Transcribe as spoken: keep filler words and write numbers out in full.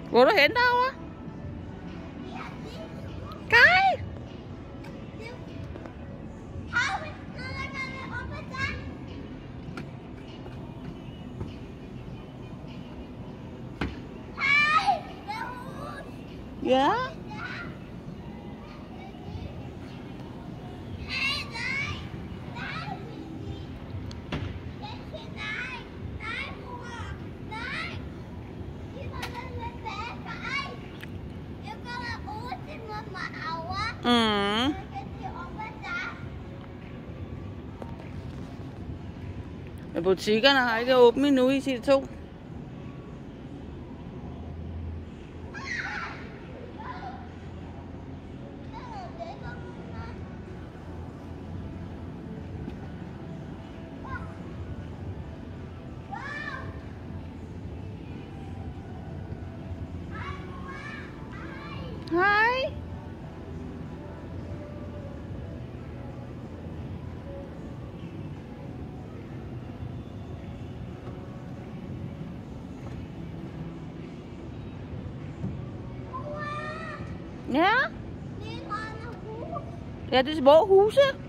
Hvor er du hen derovre? Kai! Ja? Mm. Men butikkerne har ikke åbent endnu i C to. Hej. Ja. Ja, det er små huse.